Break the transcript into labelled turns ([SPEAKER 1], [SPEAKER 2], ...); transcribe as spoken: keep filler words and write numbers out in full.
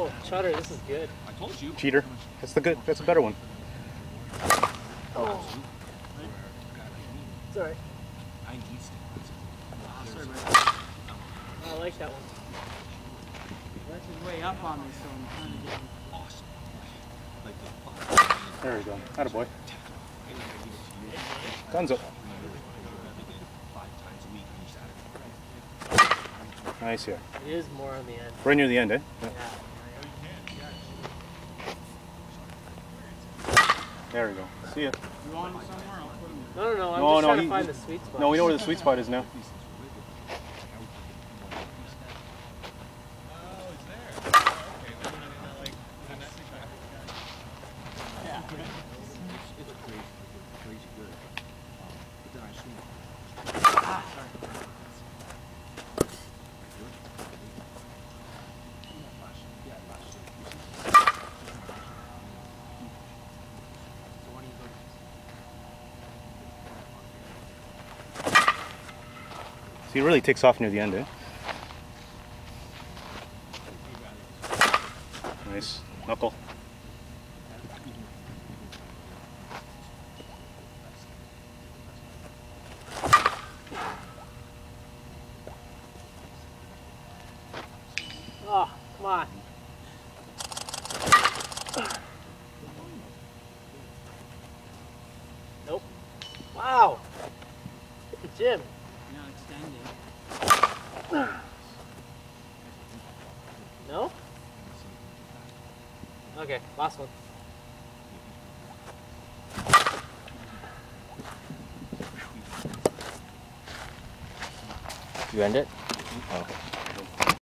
[SPEAKER 1] Oh, Chutter, this is good.
[SPEAKER 2] I told you.
[SPEAKER 3] Cheater. That's the good. That's a better one.
[SPEAKER 1] Oh. It's alright.
[SPEAKER 2] I need
[SPEAKER 1] I like that one.
[SPEAKER 4] That's his way up on me, so I'm trying to get him.
[SPEAKER 2] awesome. Like the
[SPEAKER 3] There we go. Attaboy. Guns up. Nice here.
[SPEAKER 1] It is more on the end.
[SPEAKER 3] Right near the end, eh?
[SPEAKER 1] Yeah.
[SPEAKER 3] There we go. See ya.
[SPEAKER 4] You want him somewhere? I'll put him.
[SPEAKER 1] No, no, no. I'm
[SPEAKER 3] No,
[SPEAKER 1] just
[SPEAKER 3] no,
[SPEAKER 1] trying
[SPEAKER 3] he-
[SPEAKER 1] to find the sweet spot.
[SPEAKER 3] No, we know where the sweet spot is now. So he really takes off near the end, eh? Nice. Knuckle.
[SPEAKER 1] Oh, come on. Nope. Wow. Hit the gym.
[SPEAKER 4] Not extending.
[SPEAKER 1] No? Okay, last one.
[SPEAKER 5] You end it? Oh.